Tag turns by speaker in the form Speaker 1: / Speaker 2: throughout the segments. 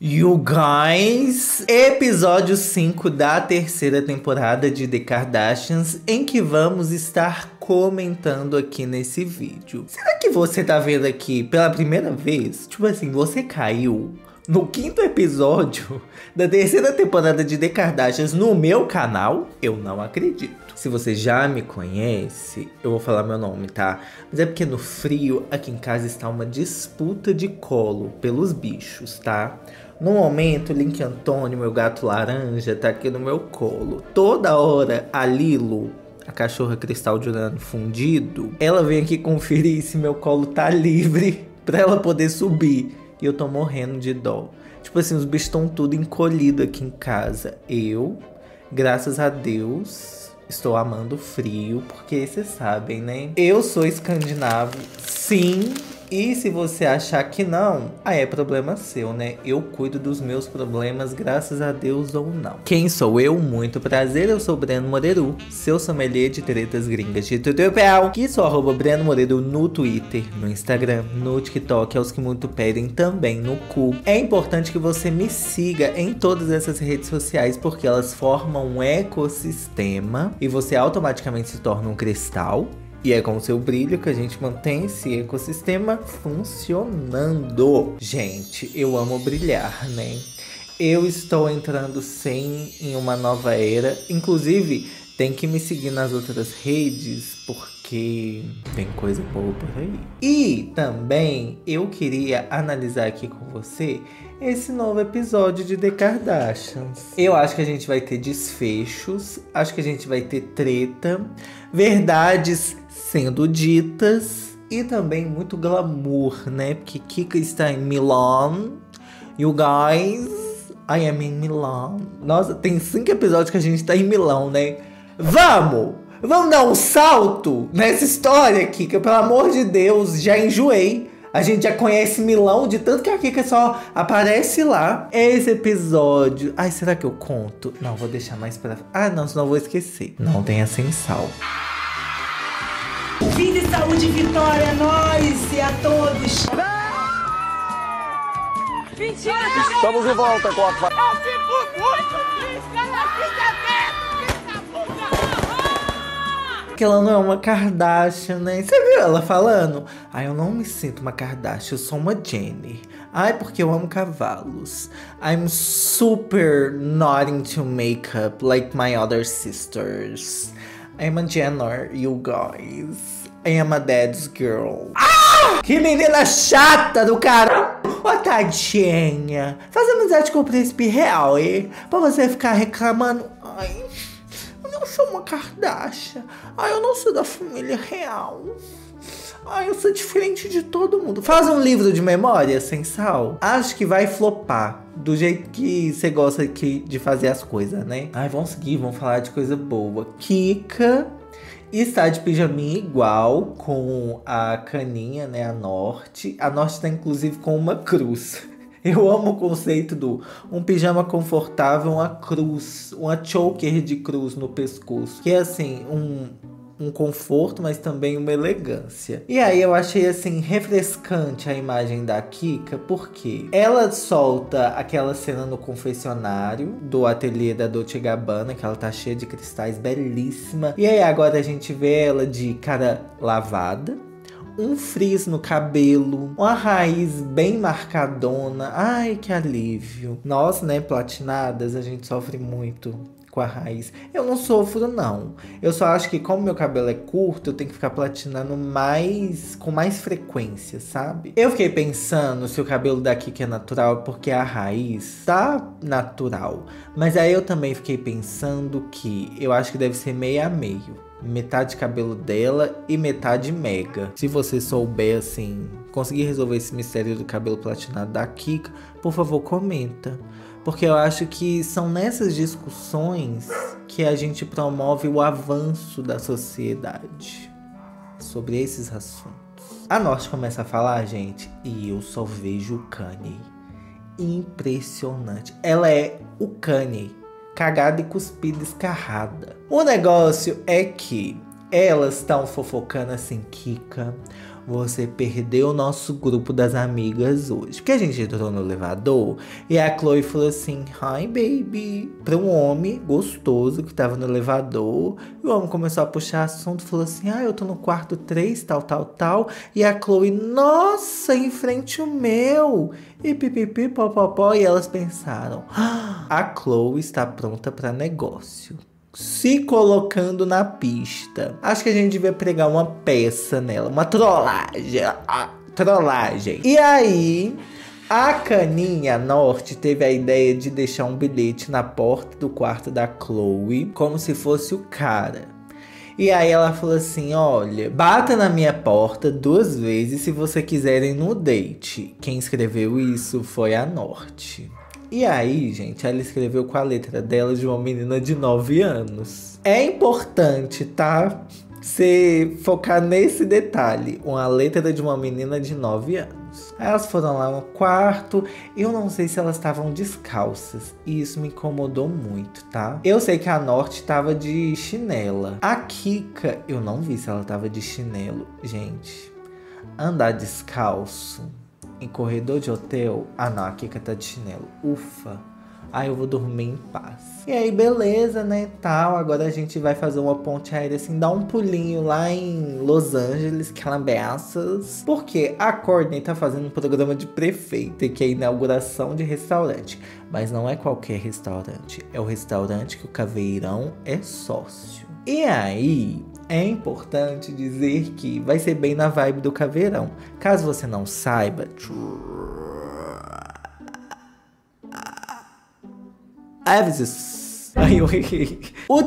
Speaker 1: You guys, episódio 5 da terceira temporada de The Kardashians, em que vamos estar comentando aqui nesse vídeo. Será que você tá vendo aqui pela primeira vez? Tipo assim, você caiu no 5º episódio da terceira temporada de The Kardashians no meu canal? Eu não acredito. Se você já me conhece, eu vou falar meu nome, tá? Mas é porque no frio, aqui em casa está uma disputa de colo pelos bichos, tá? No momento, Link Antônio, meu gato laranja, tá aqui no meu colo. Toda hora, a Lilo, a cachorra cristal de urânio fundido, ela vem aqui conferir se meu colo tá livre pra ela poder subir. E eu tô morrendo de dó. Tipo assim, os bichos estão tudo encolhidos aqui em casa. Eu, graças a Deus, estou amando o frio, porque vocês sabem, né? Eu sou escandinavo, sim. E se você achar que não, aí é problema seu, né? Eu cuido dos meus problemas, graças a Deus ou não. Quem sou eu? Muito prazer, eu sou Breno Moreru, seu sommelier de tretas gringas de tutorial. Que sou @Breno Moreru no Twitter, no Instagram, no TikTok, aos que muito pedem também no cu. É importante que você me siga em todas essas redes sociais, porque elas formam um ecossistema e você automaticamente se torna um cristal. E é com o seu brilho que a gente mantém esse ecossistema funcionando. Gente, eu amo brilhar, né? Eu estou entrando em uma nova era. Inclusive, tem que me seguir nas outras redes, porque tem coisa boa por aí. E também eu queria analisar aqui com você esse novo episódio de The Kardashians. Eu acho que a gente vai ter desfechos, acho que a gente vai ter treta, verdades sendo ditas e também muito glamour, né? Porque Kika está em Milan. You guys, I am in Milan. Nossa, tem 5 episódios que a gente tá em Milão, né? Vamos dar um salto nessa história, Kika. Pelo amor de Deus, já enjoei. A gente já conhece Milão de tanto que a Kika só aparece lá. Esse episódio... Ai, será que eu conto? Não, vou deixar mais pra... Ah, não, senão eu vou esquecer. Não tenha sem sal.
Speaker 2: Vida e saúde e vitória a nós e a todos. Mentira,
Speaker 3: Estamos de volta com a...
Speaker 4: Eu fico muito triste, ela fica
Speaker 1: Porque ela não é uma Kardashian, né? Você viu ela falando? Ai, eu não me sinto uma Kardashian, eu sou uma Jenner. Ai, porque eu amo cavalos. I'm super not into makeup like my other sisters. I'm a Jenner, you guys. I am a dad's girl. Ah! Que menina chata do cara! Ô, tadinha. Faz amizade com o príncipe real, hein? Pra você ficar reclamando. Ai, eu não sou uma Kardashian. Ai, eu não sou da família real. Ai, eu sou diferente de todo mundo. Faz um livro de memória sem sal. Acho que vai flopar. Do jeito que você gosta de fazer as coisas, né? Ai, vamos seguir, vamos falar de coisa boa. Kika está de pijaminha igual com a caninha, né? A Norte. A Norte tá inclusive com uma cruz. Eu amo o conceito do um pijama confortável, uma cruz, uma choker de cruz no pescoço. Que é assim, um conforto, mas também uma elegância. E aí eu achei assim refrescante a imagem da Kika, porque ela solta aquela cena no confessionário do ateliê da Dolce & Gabbana, que ela tá cheia de cristais, belíssima. E aí agora a gente vê ela de cara lavada, um frizz no cabelo, uma raiz bem marcadona. Ai, que alívio. Nós, né, platinadas, a gente sofre muito com a raiz. Eu não sofro, não. Eu só acho que como meu cabelo é curto, eu tenho que ficar platinando com mais frequência, sabe? Eu fiquei pensando se o cabelo daqui que é natural, porque a raiz tá natural. Mas aí eu também fiquei pensando que eu acho que deve ser meio a meio. Metade cabelo dela e metade mega. Se você souber, assim, conseguir resolver esse mistério do cabelo platinado da Kika, por favor, comenta. Porque eu acho que são nessas discussões que a gente promove o avanço da sociedade sobre esses assuntos. A Norte começa a falar, gente, e eu só vejo o Kanye. Impressionante. Ela é o Kanye, cagada e cuspida escarrada. O negócio é que Elas estão fofocando assim, Kika, você perdeu o nosso grupo das amigas hoje. Porque a gente entrou no elevador e a Chloe falou assim, hi baby, pra um homem gostoso que tava no elevador. E o homem começou a puxar assunto, falou assim, eu tô no quarto 3, tal. E a Chloe, nossa, em frente o meu. E pipipi, popopó. E elas pensaram, a Chloe está pronta pra negócio. Se colocando na pista. Acho que a gente devia pregar uma peça nela. Uma trollagem. E aí, a Caninha Norte teve a ideia de deixar um bilhete na porta do quarto da Chloe, como se fosse o cara. E aí ela falou assim, olha, bata na minha porta 2 vezes se você quiser ir no date. Quem escreveu isso foi a Norte. E aí, gente, ela escreveu com a letra dela de uma menina de 9 anos. É importante, tá? Você focar nesse detalhe. Uma letra de uma menina de 9 anos. Aí elas foram lá no quarto. Eu não sei se elas estavam descalças. E isso me incomodou muito, tá? Eu sei que a Norte tava de chinela. A Kika, eu não vi se ela tava de chinelo. Gente, andar descalço em corredor de hotel, não, a Kika tá de chinelo. Ufa, eu vou dormir em paz. E aí, beleza, né, tal. Agora a gente vai fazer uma ponte aérea, assim, dar um pulinho lá em Los Angeles, Calabasas. Porque a Courtney tá fazendo um programa de prefeita, que é a inauguração de restaurante. Mas não é qualquer restaurante, é o restaurante que o Caveirão é sócio. E aí, é importante dizer que vai ser bem na vibe do Caveirão. Caso você não saiba, o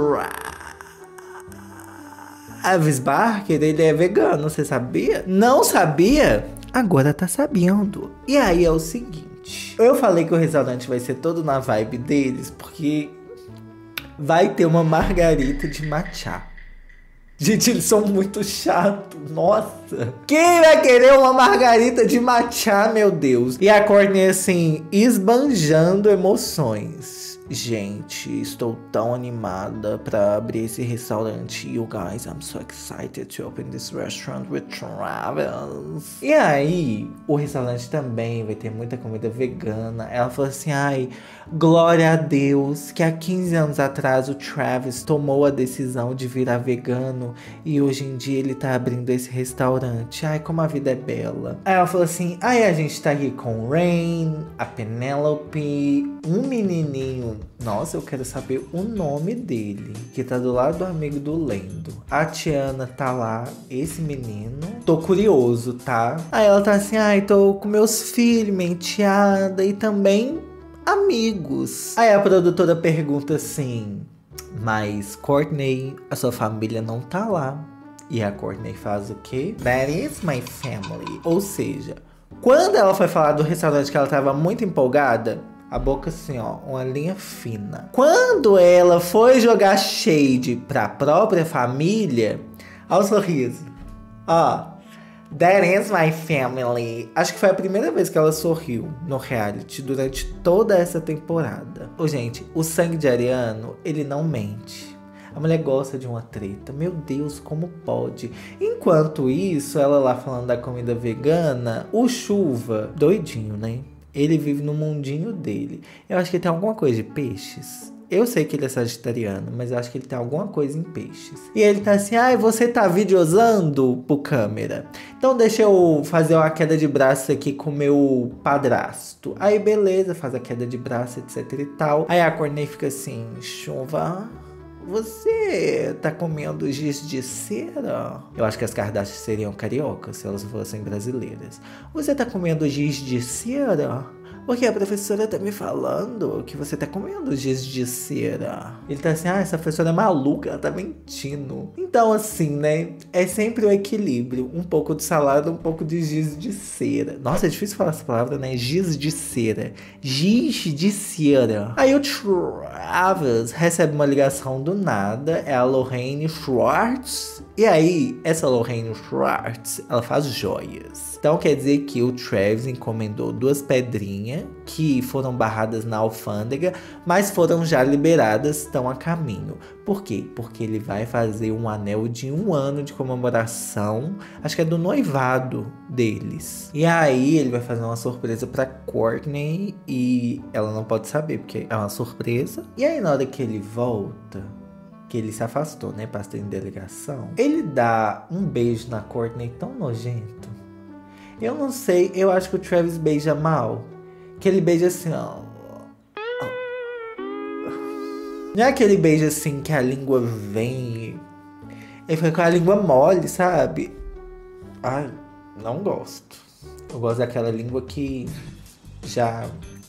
Speaker 1: Travis Barker, ele é vegano, você sabia? Não sabia? Agora tá sabendo. E aí é o seguinte, eu falei que o restaurante vai ser todo na vibe deles, porque vai ter uma margarita de matcha. Gente, eles são muito chatos, nossa. Quem vai querer uma margarita de matcha, meu Deus? E a Courtney, assim, esbanjando emoções. Gente, estou tão animada pra abrir esse restaurante. You guys, I'm so excited to open this restaurant with Travis. E aí, o restaurante também vai ter muita comida vegana. Ela falou assim, glória a Deus que há 15 anos atrás o Travis tomou a decisão de virar vegano. E hoje em dia ele tá abrindo esse restaurante. Como a vida é bela. Aí ela falou assim, a gente tá aqui com o Rain, a Penelope, um menininho. Nossa, eu quero saber o nome dele, que tá do lado do amigo do Lendo. A Tiana tá lá, esse menino. Tô curioso, tá? Aí ela tá assim, tô com meus filhos, minha enteada e também amigos. Aí a produtora pergunta assim, mas Courtney, a sua família não tá lá. E a Courtney faz o quê? That is my family. Ou seja, quando ela foi falar do restaurante que ela tava muito empolgada, a boca assim, uma linha fina. Quando ela foi jogar shade pra própria família, olha o sorriso. That is my family. Acho que foi a primeira vez que ela sorriu no reality durante toda essa temporada. Gente, o sangue de Ariano, ele não mente. A mulher gosta de uma treta. Meu Deus, como pode? Enquanto isso, ela lá falando da comida vegana, o Chuva, doidinho, né? Ele vive no mundinho dele. Eu acho que ele tem alguma coisa de peixes. Eu sei que ele é sagitariano, mas eu acho que ele tem alguma coisa em peixes. E ele tá assim, você tá videosando pro câmera? Então deixa eu fazer uma queda de braço aqui com meu padrasto. Aí beleza, faz a queda de braço, etc e tal. Aí a Courtney fica assim, Chuva, você tá comendo giz de cera? Eu acho que as Kardashians seriam cariocas se elas fossem brasileiras. Você tá comendo giz de cera? Porque a professora tá me falando que você tá comendo giz de cera. Ele tá assim, essa professora é maluca, ela tá mentindo. Então assim, né, é sempre o equilíbrio. Um pouco de salada, um pouco de giz de cera. Nossa, é difícil falar essa palavra, né? Giz de cera. Giz de cera. Aí o Travis recebe uma ligação do nada. É a Lorraine Schwartz. E aí, essa Lorraine Schwartz, ela faz joias. Então quer dizer que o Travis encomendou 2 pedrinhas que foram barradas na alfândega, mas foram já liberadas, estão a caminho. Por quê? Porque ele vai fazer um anel de 1 ano de comemoração, acho que é do noivado deles. E aí ele vai fazer uma surpresa pra Courtney e ela não pode saber, porque é uma surpresa. E aí na hora que ele volta, que ele se afastou, né, pra estar em delegação, ele dá um beijo na Courtney tão nojento. Eu não sei, eu acho que o Travis beija mal. Que ele beija assim, ó. Não é aquele beijo assim que a língua vem. Ele fica com a língua mole, sabe? Ai, não gosto. Eu gosto daquela língua que já,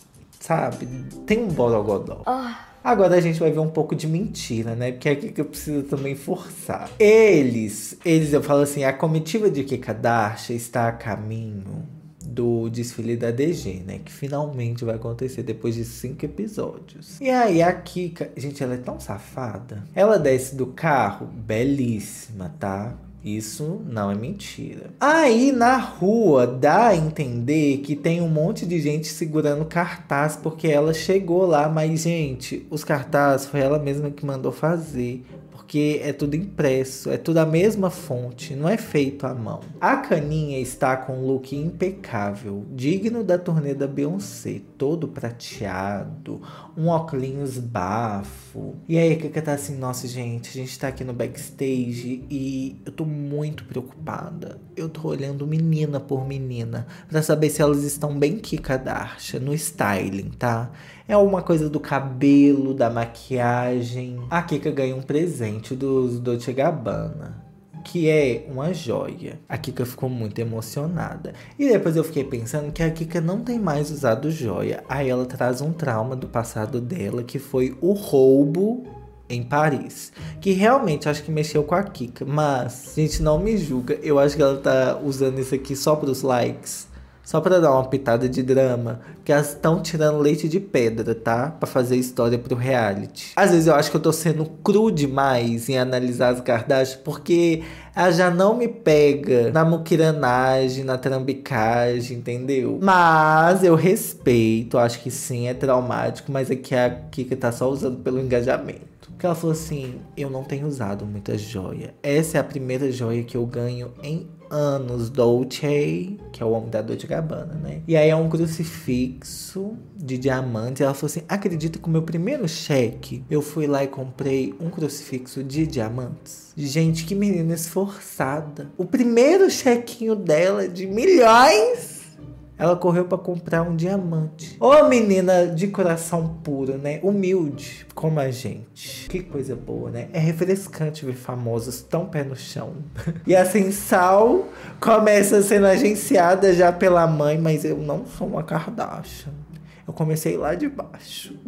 Speaker 1: sabe, tem um borogodó. Agora a gente vai ver um pouco de mentira, né? Porque é aqui que eu preciso também forçar. Eles, eu falo assim, a comitiva de Kim Kardashian está a caminho do desfile da DG, né? Que finalmente vai acontecer depois de 5 episódios. E aí a Kika, gente, ela é tão safada. Ela desce do carro, belíssima, tá? Isso não é mentira. Aí na rua dá a entender que tem um monte de gente segurando cartaz porque ela chegou lá, mas gente, os cartazes foi ela mesma que mandou fazer. Porque é tudo impresso, é tudo a mesma fonte, não é feito à mão. A Caninha está com um look impecável, digno da turnê da Beyoncé, todo prateado, um óculos bafo. E aí a Kika tá assim, nossa gente, a gente tá aqui no backstage e eu tô muito preocupada. Eu tô olhando menina por menina pra saber se elas estão bem Kim Kardashian no styling, tá? É uma coisa do cabelo, da maquiagem. A Kika ganha um presente dos Dolce & Gabbana, que é uma joia. A Kika ficou muito emocionada. E depois eu fiquei pensando que a Kika não tem mais usado joia. Aí ela traz um trauma do passado dela, que foi o roubo em Paris. Que realmente acho que mexeu com a Kika. Mas, gente, não me julga. Eu acho que ela tá usando isso aqui só pros likes. Só pra dar uma pitada de drama, que elas estão tirando leite de pedra, tá? Pra fazer história pro reality. Às vezes eu acho que eu tô sendo cru demais em analisar as Kardashian, porque ela já não me pega na muquiranagem, na trambicagem, entendeu? Mas eu respeito, acho que sim, é traumático, mas aqui a Kika tá só usando pelo engajamento. Porque ela falou assim, eu não tenho usado muita joia. Essa é a primeira joia que eu ganho em anos. Dolce, que é o homem da Dolce & Gabbana, né? E aí é um crucifixo de diamantes. Ela falou assim, acredita que o meu primeiro cheque, eu fui lá e comprei um crucifixo de diamantes? Gente, que menina esforçada. O primeiro chequinho dela de milhões, ela correu pra comprar um diamante. Ô menina de coração puro, né? Humilde, como a gente. Que coisa boa, né? É refrescante ver famosos tão pé no chão. E assim, Sal começa sendo agenciada já pela mãe, mas eu não sou uma Kardashian. Eu comecei lá de baixo.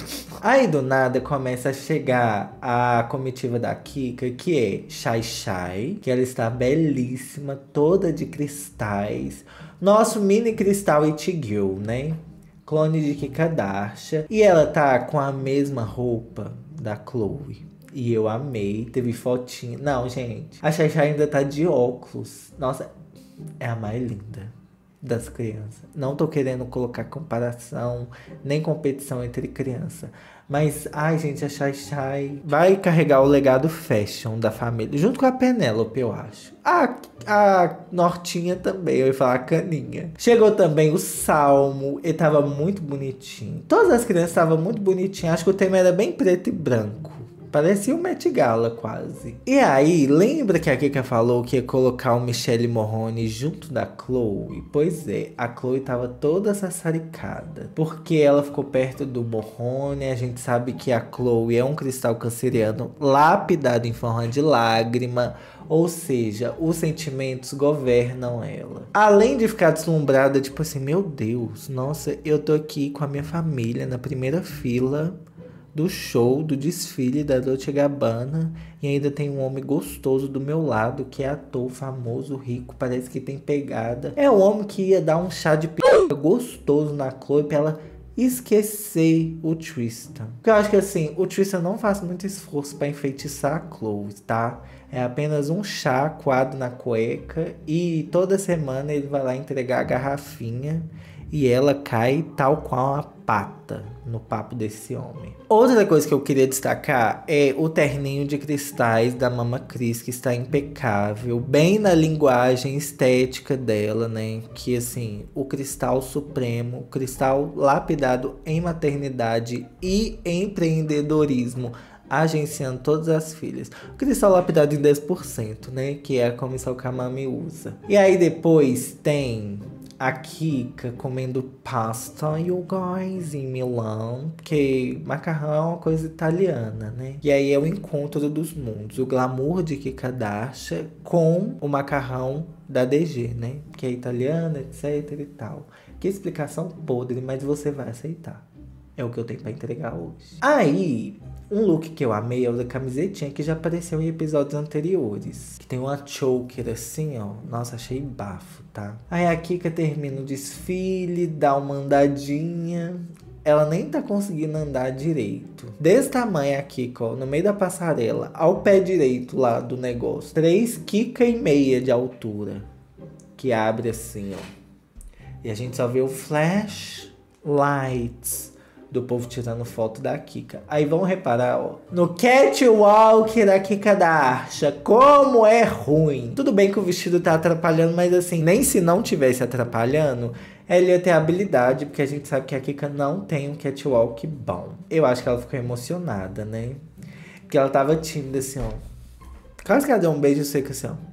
Speaker 1: Aí do nada começa a chegar a comitiva da Kika, que é Shai Shai, que ela está belíssima, toda de cristais. Nosso mini cristal It Girl, né? Clone de Kim Kardashian. E ela tá com a mesma roupa da Khloe. E eu amei, teve fotinha. Não, gente, a Shai Shai ainda tá de óculos. Nossa, é a mais linda das crianças. Não tô querendo colocar comparação, nem competição entre crianças. Mas, ai, gente, a Shai Shai vai carregar o legado fashion da família. Junto com a Penélope, eu acho. A Nortinha também, eu ia falar a Caninha. Chegou também o Salmo, ele tava muito bonitinho. Todas as crianças estavam muito bonitinhas. Acho que o tema era bem preto e branco. Parecia um Met Gala, quase. E aí, lembra que a Kika falou que ia colocar o Michelle Morrone junto da Khloe? Pois é, a Khloe tava toda sassaricada. Porque ela ficou perto do Morrone. A gente sabe que a Khloe é um cristal canceriano lapidado em forma de lágrima. Ou seja, os sentimentos governam ela. Além de ficar deslumbrada, tipo assim, meu Deus, nossa, eu tô aqui com a minha família na primeira fila do show, do desfile da Dolce & Gabbana, e ainda tem um homem gostoso do meu lado, que é ator famoso, rico, parece que tem pegada. É o homem que ia dar um chá de pica gostoso na Khloe pra ela esquecer o Tristan. Porque eu acho que assim, o Tristan não faz muito esforço pra enfeitiçar a Chloe, tá? É apenas um chá coado na cueca e toda semana ele vai lá entregar a garrafinha e ela cai tal qual uma pata no papo desse homem. Outra coisa que eu queria destacar é o terninho de cristais da Mama Cris, que está impecável, bem na linguagem estética dela, né? Que assim, o cristal supremo, o cristal lapidado em maternidade e empreendedorismo, agenciando todas as filhas. O cristal lapidado em 10%, né? Que é a comissão que a Mami usa. E aí depois tem a Kika comendo pasta, you guys, em Milão. Porque macarrão é uma coisa italiana, né? E aí é o encontro dos mundos. O glamour de Kika Kardashian com o macarrão da DG, né? Que é italiana, etc e tal. Que explicação podre, mas você vai aceitar. É o que eu tenho pra entregar hoje. Aí, um look que eu amei é o da camisetinha, que já apareceu em episódios anteriores. Que tem uma choker assim, ó. Nossa, achei bafo, tá? Aí a Kika termina o desfile, dá uma andadinha. Ela nem tá conseguindo andar direito. Desse tamanho a Kika, ó, no meio da passarela, ao pé direito lá do negócio. 3,5 Kika de altura. Que abre assim, ó. E a gente só vê o flash lights do povo tirando foto da Kika. Aí vão reparar, ó, no catwalk da Kika Kardashian, como é ruim. Tudo bem que o vestido tá atrapalhando, mas assim, nem se não tivesse atrapalhando, ela ia ter habilidade, porque a gente sabe que a Kika não tem um catwalk bom. Eu acho que ela ficou emocionada, né? Porque ela tava tímida assim, ó. Quase que ela deu um beijo seco assim, ó.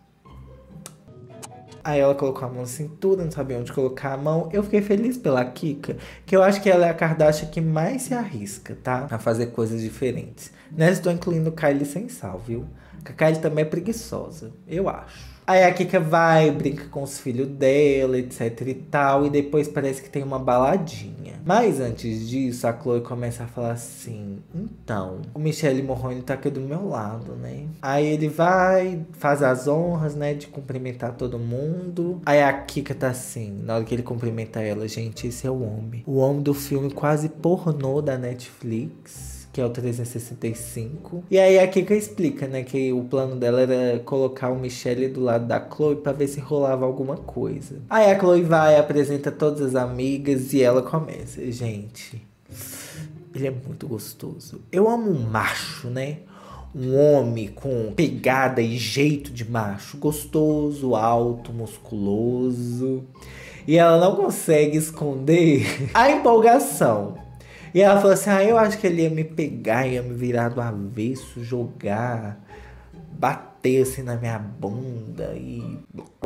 Speaker 1: Aí ela colocou a mão na cintura, não sabia onde colocar a mão. Eu fiquei feliz pela Kika, que eu acho que ela é a Kardashian que mais se arrisca, tá? A fazer coisas diferentes. Nessa estou incluindo Kylie sem sal, viu? A Kylie também é preguiçosa, eu acho. Aí a Kika vai, brinca com os filhos dela, etc e tal. E depois parece que tem uma baladinha. Mas antes disso, a Chloe começa a falar assim: então, o Michelle Morrone tá aqui do meu lado, né? Aí ele vai, faz as honras, né, de cumprimentar todo mundo. Aí a Kika tá assim, na hora que ele cumprimenta ela: gente, esse é o homem. O homem do filme quase pornô da Netflix, que é o 365. E aí a Kika explica, né, que o plano dela era colocar o Michelle do lado da Chloe pra ver se rolava alguma coisa. Aí a Chloe vai, apresenta todas as amigas e ela começa: gente, ele é muito gostoso. Eu amo um macho, né? Um homem com pegada e jeito de macho. Gostoso, alto, musculoso. E ela não consegue esconder a empolgação. E ela falou assim: eu acho que ele ia me pegar, ia me virar do avesso, jogar, bater assim na minha bunda e...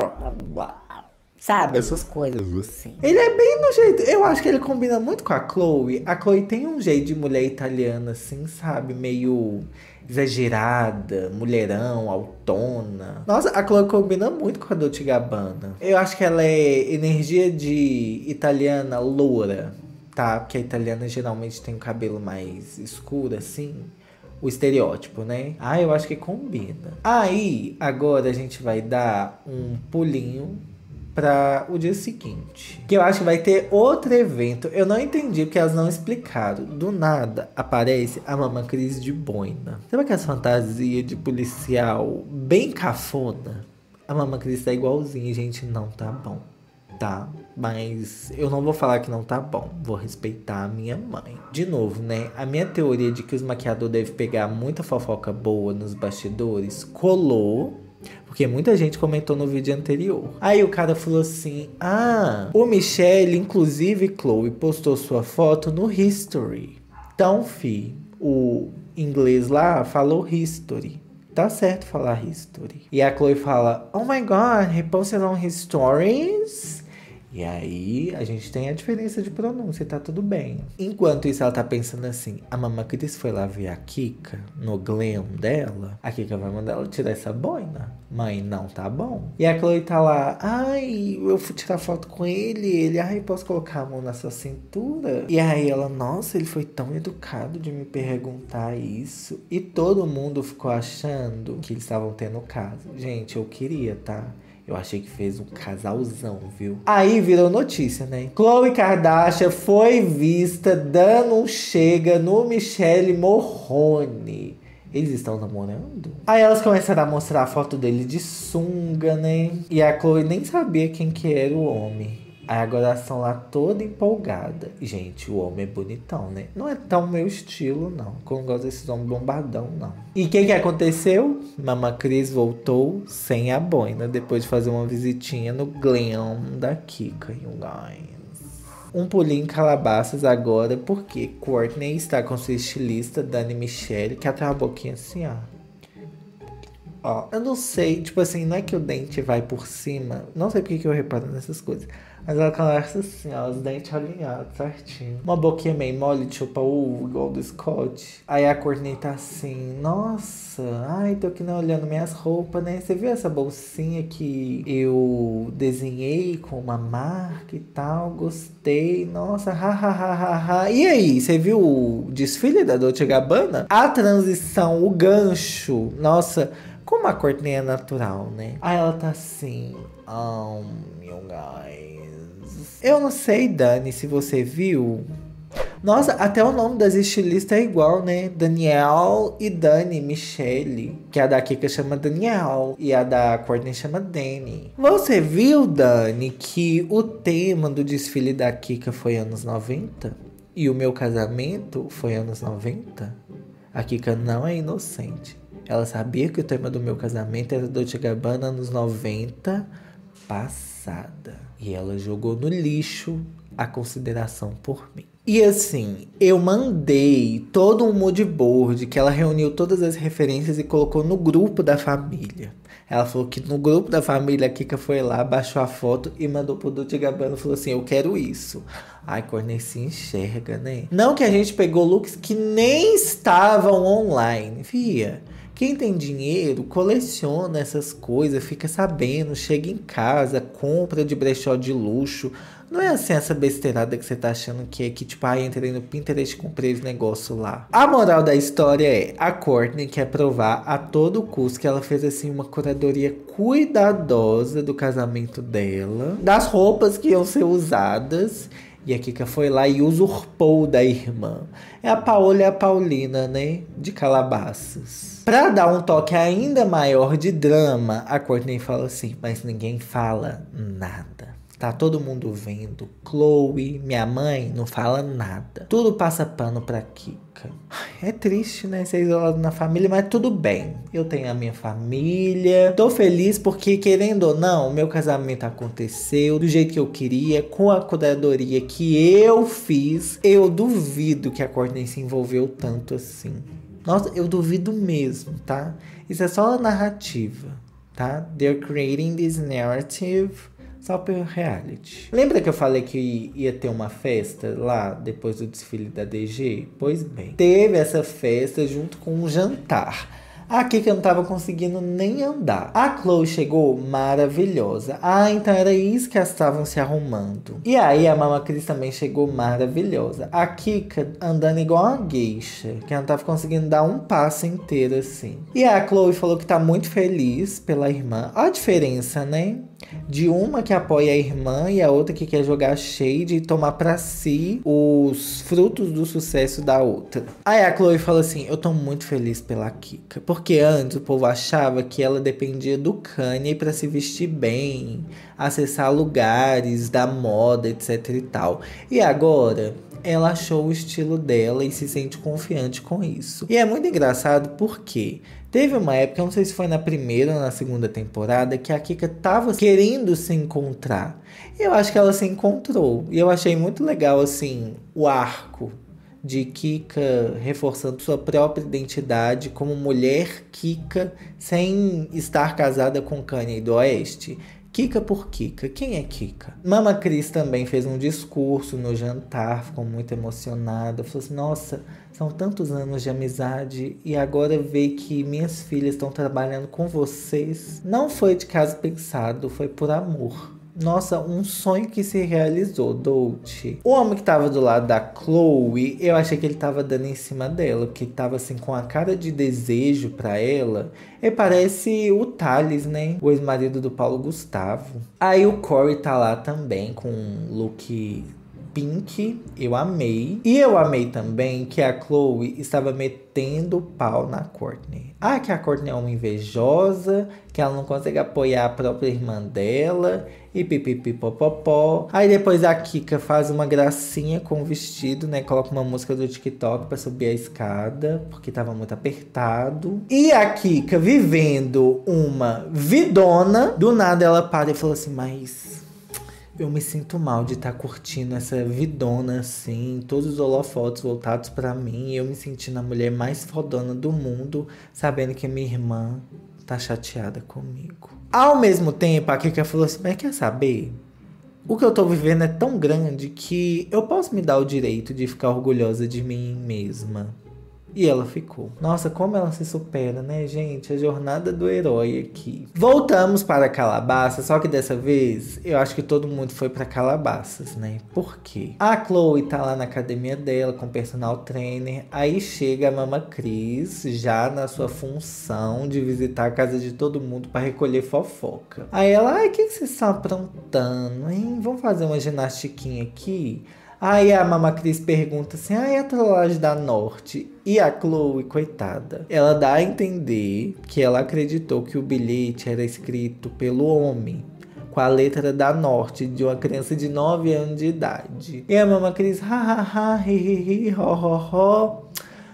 Speaker 1: sabe, essas coisas assim. Ele é bem no jeito, eu acho que ele combina muito com a Chloe. A Chloe tem um jeito de mulher italiana assim, sabe, meio exagerada, mulherão, autona. Nossa, a Chloe combina muito com a Dolce & Gabbana. Eu acho que ela é energia de italiana loura, tá? Porque a italiana geralmente tem o cabelo mais escuro, assim. O estereótipo, né? Eu acho que combina. Aí, agora a gente vai dar um pulinho para o dia seguinte. Que eu acho que vai ter outro evento. Eu não entendi porque elas não explicaram. Do nada, aparece a Mama Cris de boina. Sabe aquelas fantasias de policial bem cafona? A Mama Cris tá igualzinha, gente. Não tá bom. Tá, mas eu não vou falar que não tá bom. Vou respeitar a minha mãe. De novo, né? A minha teoria de que os maquiadores devem pegar muita fofoca boa nos bastidores colou, porque muita gente comentou no vídeo anterior. Aí o cara falou assim: o Michelle, inclusive Chloe, postou sua foto no History. Então, o inglês lá falou History. Tá certo falar History. E a Chloe fala: oh my god, he posted on his stories. E aí, a gente tem a diferença de pronúncia, tá tudo bem. Enquanto isso, ela tá pensando assim: a Mama Cris foi lá ver a Kika no glam dela. A Kika vai mandar ela tirar essa boina. Mãe, não tá bom. E a Chloe tá lá: eu fui tirar foto com ele. Posso colocar a mão na sua cintura? E aí ela: nossa, ele foi tão educado de me perguntar isso. E todo mundo ficou achando que eles estavam tendo caso. Gente, eu queria, tá? Eu achei que fez um casalzão, viu? Aí virou notícia, né? Khloe Kardashian foi vista dando um chega no Michele Morrone. Eles estão namorando? Aí elas começaram a mostrar a foto dele de sunga, né? E a Khloe nem sabia quem que era o homem. Aí agora elas estão lá toda empolgada. Gente, o homem é bonitão, né? Não é tão meu estilo, não. Eu não gosto desses homens bombadão, não. E o que aconteceu? Mama Cris voltou sem a boina, depois de fazer uma visitinha no glam da Kika, you guys. Um pulinho em Calabasas agora, porque Kourtney está com sua estilista, Dani Michelle, que até a boquinha assim, ó. Ó, eu não sei, tipo assim, não é que o dente vai por cima. Não sei porque que eu reparo nessas coisas. Mas ela conversa assim, ó, os dentes alinhados, certinho. Uma boquinha meio mole, tipo o igual do Scott. Aí a Kourtney tá assim, nossa, ai, tô aqui olhando minhas roupas, né? Você viu essa bolsinha que eu desenhei com uma marca e tal? Gostei, nossa, ha. E aí, você viu o desfile da Dolce & Gabbana? A transição, o gancho, nossa... Como a Kourtney é natural, né? Aí ela tá assim, you guys. Eu não sei, Dani, se você viu. Nossa, até o nome das estilistas é igual, né? Danielle e Dani Michelle. Que a da Kika chama Danielle e a da Kourtney chama Dani. Você viu, Dani, que o tema do desfile da Kika foi anos 90? E o meu casamento foi anos 90? A Kika não é inocente. Ela sabia que o tema do meu casamento era Dolce & Gabbana anos 90 passada. E ela jogou no lixo a consideração por mim. E assim, eu mandei todo um mood board que ela reuniu todas as referências e colocou no grupo da família. Ela falou que no grupo da família a Kika foi lá, baixou a foto e mandou pro Dolce & Gabbana e falou assim, eu quero isso. Ai, Kourtney se enxerga, né? Não que a gente pegou looks que nem estavam online, fia. Quem tem dinheiro, coleciona essas coisas, fica sabendo, chega em casa, compra de brechó de luxo. Não é assim essa besteirada que você tá achando que é que, tipo, entrei no Pinterest e comprei os negócios lá. A moral da história é, a Kourtney quer provar a todo custo que ela fez, assim, uma curadoria cuidadosa do casamento dela, das roupas que iam ser usadas. E a Kika foi lá e usurpou da irmã. É a Paola e a Paulina, né? De Calabasas. Pra dar um toque ainda maior de drama, a Kourtney fala assim, mas ninguém fala nada. Tá todo mundo vendo. Khloe, minha mãe, não fala nada. Tudo passa pano pra Kika. É triste, né? Ser isolado na família, mas tudo bem. Eu tenho a minha família. Tô feliz porque, querendo ou não, o meu casamento aconteceu do jeito que eu queria, com a curadoria que eu fiz. Eu duvido que a Kourtney se envolveu tanto assim. Nossa, eu duvido mesmo, tá? Isso é só a narrativa, tá? They're creating this narrative só pelo reality. Lembra que eu falei que ia ter uma festa lá depois do desfile da DG? Pois bem, teve essa festa junto com um jantar. A Kika não tava conseguindo nem andar. A Khloe chegou maravilhosa. Então era isso que elas estavam se arrumando. E aí a Mama Cris também chegou maravilhosa. A Kika andando igual uma geisha, que não tava conseguindo dar um passo inteiro assim. E a Khloe falou que tá muito feliz pela irmã. Olha a diferença, né? De uma que apoia a irmã e a outra que quer jogar shade e tomar pra si os frutos do sucesso da outra. Aí a Khloe fala assim, eu tô muito feliz pela Kika. Porque antes o povo achava que ela dependia do Kanye pra se vestir bem, acessar lugares da moda, etc e tal. E agora ela achou o estilo dela e se sente confiante com isso. E é muito engraçado porque teve uma época, eu não sei se foi na primeira ou na segunda temporada, que a Kika tava querendo se encontrar. Eu acho que ela se encontrou. E eu achei muito legal, assim, o arco de Kika reforçando sua própria identidade como mulher Kika, sem estar casada com Kanye do Oeste. Kika por Kika. Quem é Kika? Mama Cris também fez um discurso no jantar, ficou muito emocionada. Falou assim, nossa, são tantos anos de amizade e agora ver que minhas filhas estão trabalhando com vocês. Não foi de caso pensado, foi por amor. Nossa, um sonho que se realizou, Dolce. O homem que tava do lado da Chloe, eu achei que ele tava dando em cima dela, porque tava assim com a cara de desejo pra ela. E parece o Thales, né? O ex-marido do Paulo Gustavo. Aí o Corey tá lá também com um look pink, eu amei. E eu amei também que a Chloe estava metendo o pau na Courtney. Ah, que a Courtney é uma invejosa, que ela não consegue apoiar a própria irmã dela, e pipipipopopó. Aí depois a Kika faz uma gracinha com o vestido, né? Coloca uma música do TikTok pra subir a escada, porque tava muito apertado. E a Kika, vivendo uma vidona, do nada ela para e fala assim, mas eu me sinto mal de estar curtindo essa vidona assim, todos os holofotes voltados pra mim, eu me sentindo a mulher mais fodona do mundo, sabendo que minha irmã tá chateada comigo. Ao mesmo tempo, a Kika falou assim, mas quer saber? O que eu tô vivendo é tão grande que eu posso me dar o direito de ficar orgulhosa de mim mesma. E ela ficou. Nossa, como ela se supera, né, gente? A jornada do herói aqui. Voltamos para Calabasas, só que dessa vez eu acho que todo mundo foi para Calabasas, né? Por quê? A Chloe tá lá na academia dela com o personal trainer. Aí chega a Mama Cris, já na sua função de visitar a casa de todo mundo para recolher fofoca. Aí ela, ai, o que vocês estão aprontando, hein? Vamos fazer uma ginastiquinha aqui? Aí a Mama Cris pergunta assim, e a trollagem da Norte? E a Chloe, coitada, ela dá a entender que ela acreditou que o bilhete era escrito pelo homem, com a letra da Norte, de uma criança de 9 anos de idade. E a Mama Cris, ha, hi, hi, hi, ho.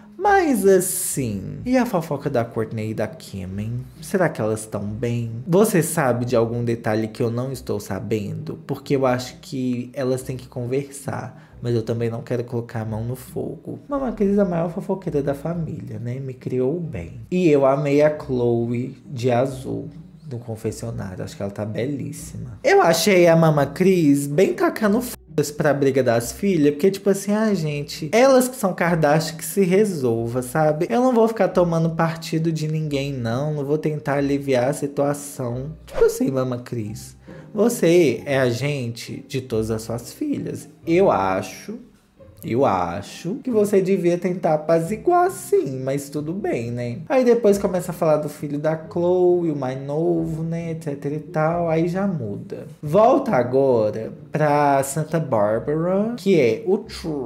Speaker 1: Mas assim, e a fofoca da Courtney e da Kim, hein? Será que elas estão bem? Você sabe de algum detalhe que eu não estou sabendo? Porque eu acho que elas têm que conversar, mas eu também não quero colocar a mão no fogo. Mama Cris é a maior fofoqueira da família, né? Me criou bem. E eu amei a Chloe de azul no confessionário, acho que ela tá belíssima. Eu achei a Mama Cris bem tacando pra briga das filhas, porque tipo assim, gente, elas que são Kardashian que se resolva, sabe? Eu não vou ficar tomando partido de ninguém, não vou tentar aliviar a situação. Tipo assim, Mama Cris, você é agente de todas as suas filhas. Eu acho que você devia tentar apaziguar sim, mas tudo bem, né? Aí depois começa a falar do filho da Chloe, o mais novo, né, etc e tal, aí já muda. Volta agora pra Santa Barbara, que é o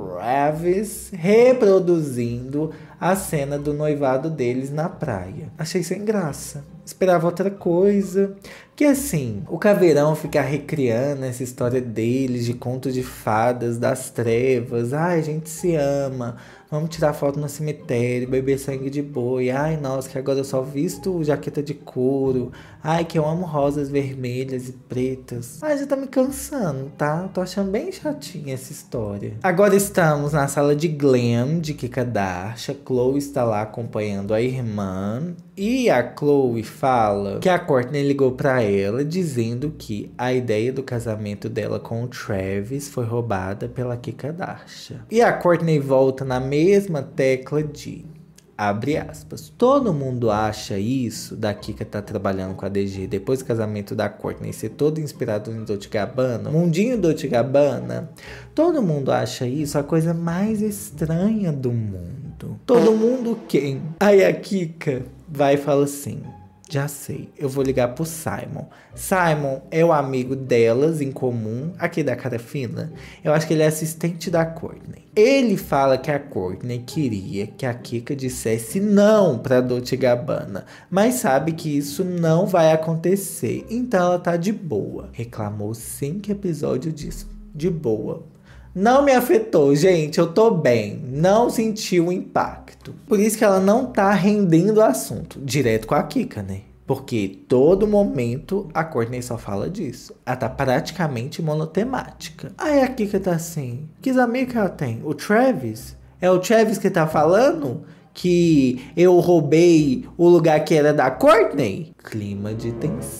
Speaker 1: Travis reproduzindo a cena do noivado deles na praia. Achei sem graça. Esperava outra coisa. Que assim, o Caveirão fica recriando essa história deles de conto de fadas, das trevas. Ai, a gente se ama. Vamos tirar foto no cemitério, beber sangue de boi. Ai, nossa, que agora eu só visto jaqueta de couro. Ai, que eu amo rosas vermelhas e pretas. Ai, já tá me cansando, tá? Tô achando bem chatinha essa história. Agora estamos na sala de glam de Kika Darsha. Chloe está lá acompanhando a irmã. E a Chloe fala que a Courtney ligou pra ela dizendo que a ideia do casamento dela com o Travis foi roubada pela Kika Darsha. E a Courtney volta na mesma tecla de, abre aspas, todo mundo acha isso da Kika tá trabalhando com a DG depois do casamento da Courtney ser todo inspirado no Dolce & Gabbana, mundinho Dolce & Gabbana, todo mundo acha isso a coisa mais estranha do mundo. Todo mundo quem? Aí a Kika vai e fala assim, já sei, eu vou ligar pro Simon. Simon é o amigo delas em comum, aqui da cara fina. Eu acho que ele é assistente da Courtney. Ele fala que a Courtney queria que a Kika dissesse não pra Dolce & Gabbana, mas sabe que isso não vai acontecer, então ela tá de boa. Reclamou 5 episódios disso, de boa. Não me afetou, gente, eu tô bem. Não senti o impacto. Por isso que ela não tá rendendo o assunto. Direto com a Kika, né? Porque todo momento a Courtney só fala disso. Ela tá praticamente monotemática. Aí a Kika tá assim, que amigos que ela tem? O Travis? É o Travis que tá falando que eu roubei o lugar que era da Courtney? Clima de tensão.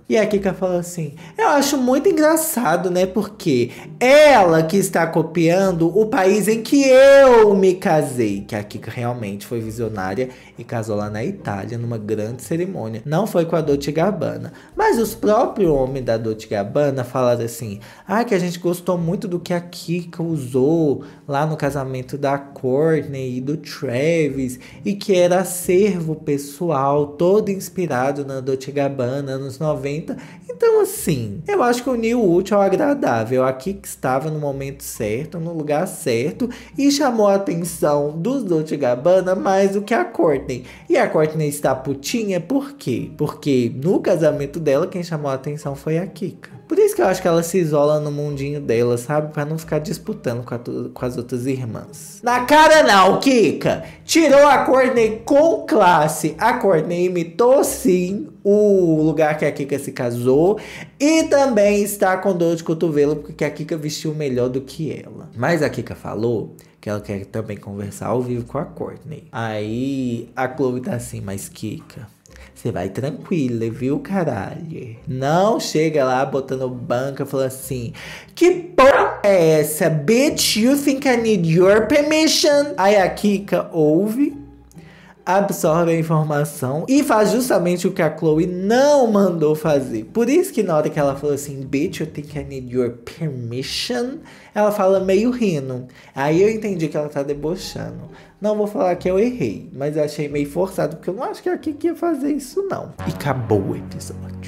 Speaker 1: E a Kika falou assim, eu acho muito engraçado, né? Porque ela que está copiando o país em que eu me casei. Que a Kika realmente foi visionária e casou lá na Itália, numa grande cerimônia. Não foi com a Dolce & Gabbana. Mas os próprios homens da Dolce & Gabbana falaram assim, que a gente gostou muito do que a Kika usou lá no casamento da Kourtney e do Travis. E que era acervo pessoal, todo inspirado na Dolce & Gabbana, anos 90. Então assim, eu acho que uniu o útil ao agradável. A Kika estava no momento certo, no lugar certo, e chamou a atenção dos Dolce & Gabbana mais do que a Kourtney. E a Kourtney está putinha por quê? Porque no casamento dela quem chamou a atenção foi a Kika. Por isso que eu acho que ela se isola no mundinho dela, sabe? Pra não ficar disputando com as outras irmãs. Na cara não, Kika! Tirou a Kourtney com classe. A Kourtney imitou sim o lugar que a Kika se casou. E também está com dor de cotovelo porque a Kika vestiu melhor do que ela. Mas a Kika falou que ela quer também conversar ao vivo com a Kourtney. Aí a Khloe tá assim, mas Kika, você vai tranquila, viu, caralho? Não chega lá botando banca, falando assim, que porra é essa? Bitch, you think I need your permission? Aí a Kika ouve, absorve a informação e faz justamente o que a Khloe não mandou fazer. Por isso que na hora que ela falou assim, bitch, you think I need your permission? Ela fala meio rindo. Aí eu entendi que ela tá debochando. Não vou falar que eu errei, mas eu achei meio forçado, porque eu não acho que a Kika ia fazer isso não. E acabou o episódio.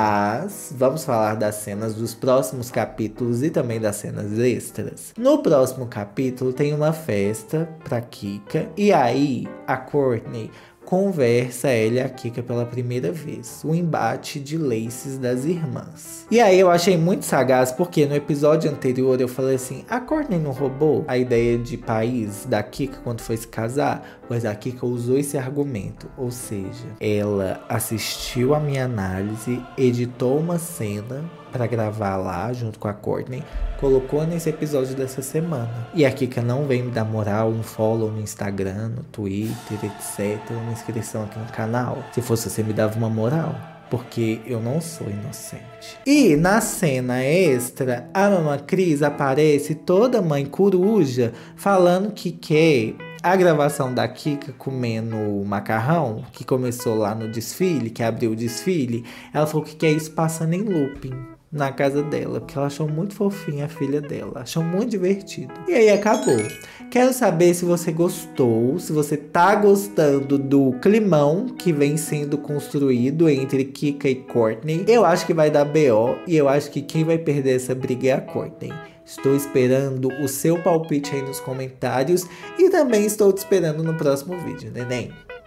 Speaker 1: Mas vamos falar das cenas dos próximos capítulos e também das cenas extras. No próximo capítulo tem uma festa pra Kika. E aí a Kourtney conversa ela e a Kika pela primeira vez. O embate de laces das irmãs. E aí eu achei muito sagaz, porque no episódio anterior eu falei assim, a Kourtney não roubou a ideia de país da Kika quando foi se casar? Pois a Kika usou esse argumento. Ou seja, ela assistiu a minha análise, editou uma cena pra gravar lá junto com a Kourtney, colocou nesse episódio dessa semana. E a Kika não vem me dar moral, um follow no Instagram, no Twitter, etc, uma inscrição aqui no canal. Se fosse você, me dava uma moral, porque eu não sou inocente. E na cena extra, a Mama Cris aparece toda mãe coruja, falando que quer a gravação da Kika comendo macarrão, que começou lá no desfile, que abriu o desfile. Ela falou que quer isso passando em looping na casa dela, porque ela achou muito fofinha a filha dela, achou muito divertido. E aí acabou. Quero saber se você gostou, se você tá gostando do climão que vem sendo construído entre Kika e Kourtney. Eu acho que vai dar BO e eu acho que quem vai perder essa briga é a Kourtney. Estou esperando o seu palpite aí nos comentários e também estou te esperando no próximo vídeo, neném.